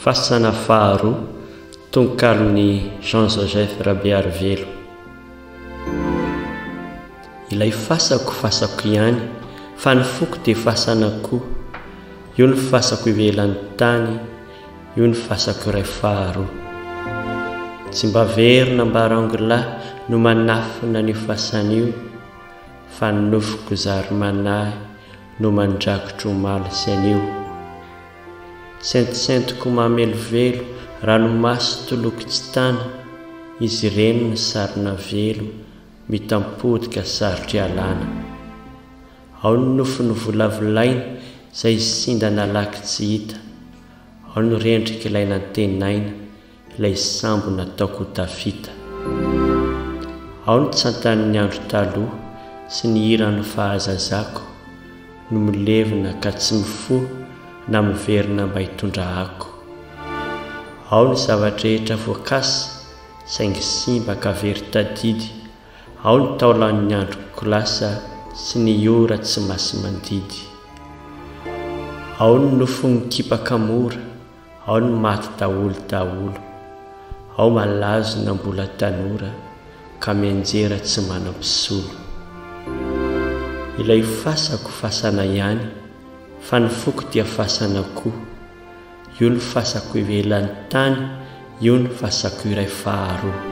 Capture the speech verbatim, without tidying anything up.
Fasana faharoa tonkalon'ny Jean-Joseph Rabearivelo. Ilay fasako fasako ihany, fa ny foko dia fasana koa. Io ny fasako ivelan'ny tany, io ny fasako iray faharoa. Tsy mba verina mbarangolahy no manafina ny fasan'io, fa ny nofoko zary manahy no mandrakotro omaly sy an'io. Sentosentoko mamelovelo, ranomasy toloky tsy tana, izy ireny ny sarina velo, mitampodika sarotry alana. Ao ny nofo ny volavolaina, izay sindana laky tsy hita. Ao ny rendrika ilay nantenaina, ilay sambo nataoko tafita. Ao ny tsantan'ny andro taloha, sy ny hiran'ny fahazazako, no milevina ka tsy mifo, na miverina mba hitondra ako. Ao ny zavatra voakasa, saingy simba ka very tadidy. Ao ny taolan'ny andro kolasa, sy ny ora tsy masy mandidy. Ao ny nofony kipaka mora, ao ny maty daholo daholo. Ao malazo na mbola tanora, ka mianjera tsy manam-pisolo. Ilay fasako fasana ihany, fa ny foko dia fasana koa. Io ny fasako ivelan'ny tany, io ny fasako iray faharoa.